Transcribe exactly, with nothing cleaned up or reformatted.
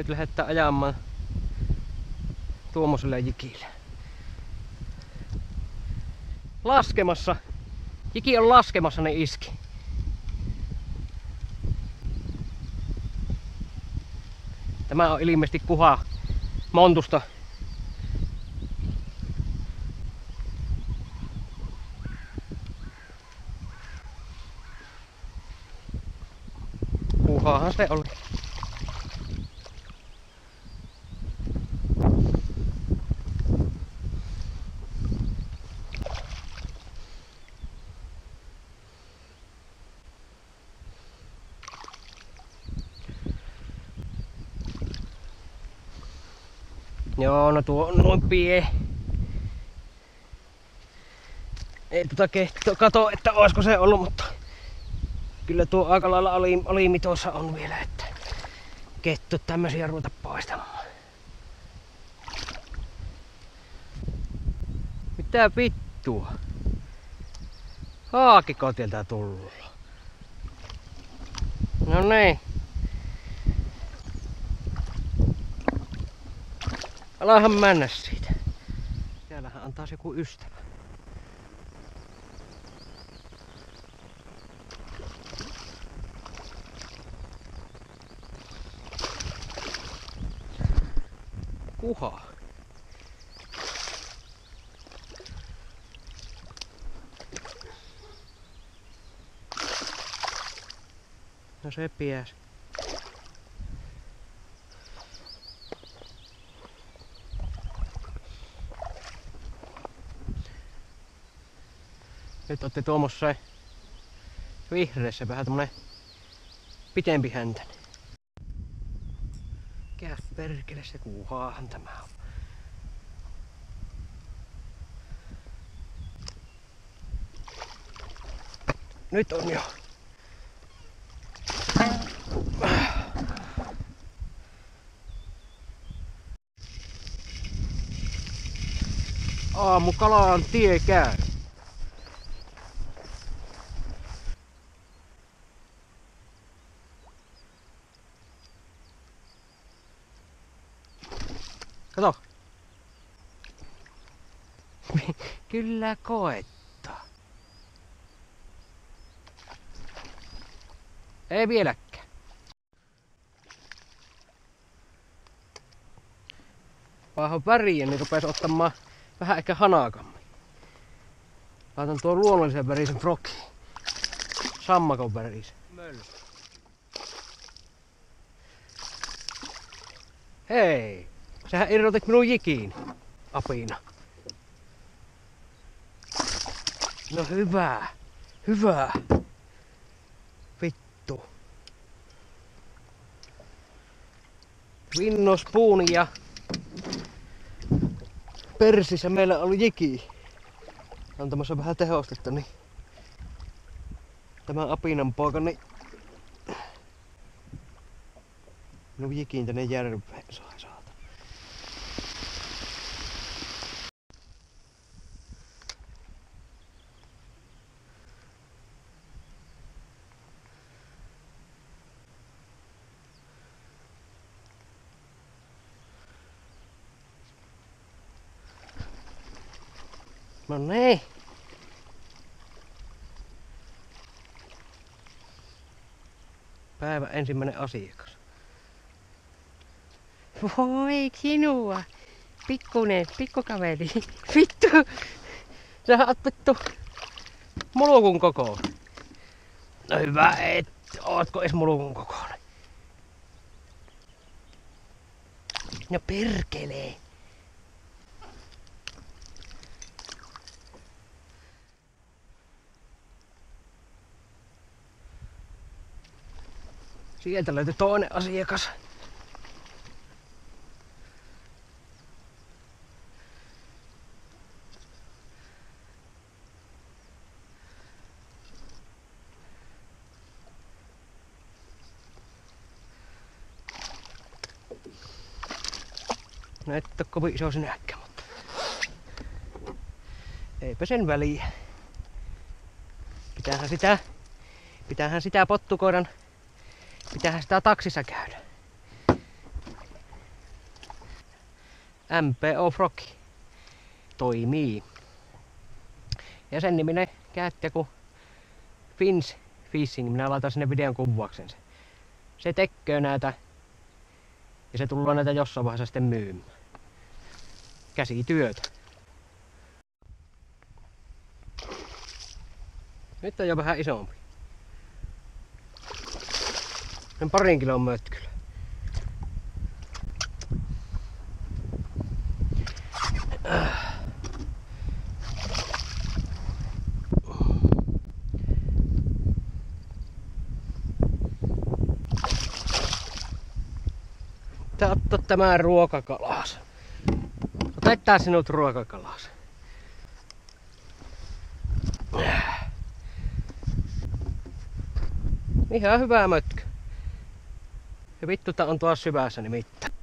Nyt lähdetään ajamaan tuommoiselle jikille. Laskemassa. Jiki on laskemassa, ne iski. Tämä on ilmeisesti kuha montusta. Kuhaahan se oli. Joo, no tuo on noin pie. Ei tota kehto kato, että olisiko se ollut, mutta kyllä tuo aika lailla alimitoissa on vielä, että kettu tämmösiä ruveta paistamaan. Mitä vittua? Haakiko tieltä tullut? No niin. Alahan mennä siitä. Siellähän on taas joku ystävä. Kuha. No se piäs. Nyt otti tuommoiseen vihreässä vähän tommonen pitempi häntä. Mikä perkele se kuhaahan tämä on. Nyt on jo. Aamukalaan tie käy. Kato. Kyllä koettaa. Ei vieläkään. Paha väriä, niin rupes ottamaan vähän ehkä hanakammin. Laitan tuon luonnollisen värisen frokin. Sammakon värisen. Hei! Sähän irrotit minun jikiin, apina. No hyvä, hyvä. Vittu. Vinnospuuni ja persissä meillä oli jiki. Antamassa vähän tehostetta, niin tämän apinan poikani minun jikiin tänne järveen sai saada. No niin. Päivän ensimmäinen asiakas. Voi sinua. Pikkunen, pikkukaveri. Vittu. Sähän oot vittu mulukun kokoinen. No hyvä, et. Ootko edes mulukun kokoinen? No perkelee. Sieltä löytyi toinen asiakas. No et oo kovin iso sinäkään, mutta eipä sen väliä. Pitäähän sitä, pitäähän sitä pottukoiran, pitäähän sitä taksissa käydä. M P O Froggi toimii. Ja sen niminen käyttäjä kuin Fins Fishing, minä laitan sinne videon kuvauksen. Se tekee näitä ja se tullaan näitä jossain vaiheessa sitten myymään. Käsityötä. Nyt on jo vähän isompi. Noin parin kilon mötkyllä. Ottaa tämän ruokakalas. Otetaan sinut ruokakalas. Ihan hyvä mötkö. Ja vittu tää on tuossa syvässä nimittäin.